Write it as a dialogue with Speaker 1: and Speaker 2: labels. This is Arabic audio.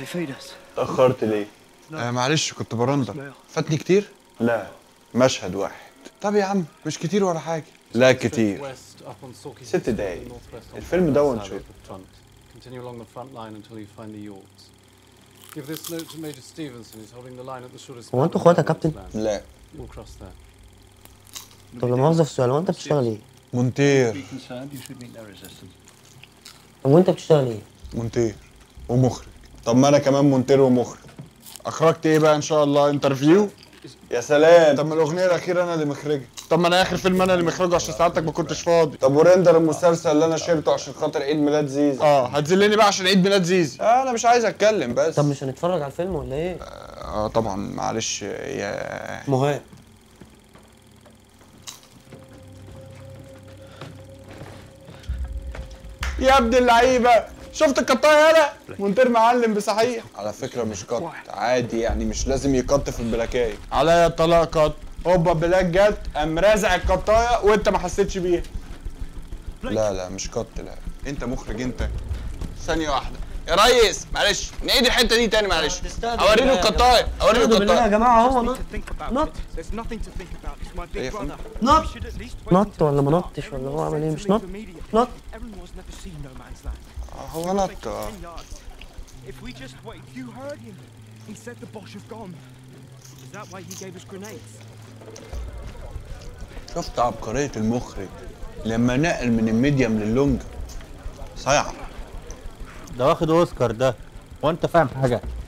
Speaker 1: اتأخرت ليه؟
Speaker 2: معلش كنت برندر. فاتني كتير؟
Speaker 1: لا، مشهد واحد.
Speaker 2: طب يا عم مش كتير ولا حاجة.
Speaker 1: لا كتير. 6 دقايق. الفيلم ده وان شوت.
Speaker 3: هو انتوا اخوات يا كابتن؟
Speaker 1: لا.
Speaker 3: طب لا مؤاخذة في السؤال، هو انت بتشتغل ايه؟
Speaker 2: مونتير.
Speaker 3: طب وانت بتشتغل ايه؟
Speaker 2: مونتير ومخرج. طب ما انا كمان مونتير ومخرج. اخرجت ايه بقى ان شاء الله؟ انترفيو؟
Speaker 1: يا سلام.
Speaker 2: طب ما الاغنيه الاخيره انا اللي مخرجها. طب ما انا اخر فيلم انا اللي مخرجه عشان ساعتك ما كنتش فاضي.
Speaker 1: طب وريندر المسلسل اللي انا شيلته عشان خاطر عيد ميلاد زيزو.
Speaker 2: هتذلني بقى عشان عيد ميلاد زيزي.
Speaker 1: انا مش عايز اتكلم بس.
Speaker 3: طب مش هنتفرج على الفيلم ولا ايه؟
Speaker 2: طبعا معلش يا
Speaker 3: مهاب.
Speaker 2: يا ابن اللعيبه، شفت القطايه يالا؟ مونتير معلم بصحيح.
Speaker 1: على فكرة مش قط عادي، يعني مش لازم يقط في البلاكايه.
Speaker 2: عليا الطلاق قط. هوبا بلاك جت قام رازع القطايه وانت ما حسيتش بيها.
Speaker 1: لا مش قط، لا.
Speaker 2: انت مخرج انت. ثانيه واحده يا ريس، معلش نعيد الحته دي تاني معلش. اوريله القطايه، اوريله القطايه
Speaker 3: يا جماعه هو نط نط ولا ما نطش ولا هو عمل ايه؟ مش نط نط.
Speaker 2: هو نط.
Speaker 1: شفت عبقرية المخرج لما نقل من الميديم لللونج؟ صايعة.
Speaker 4: ده واخد اوسكار ده، وانت فاهم حاجه؟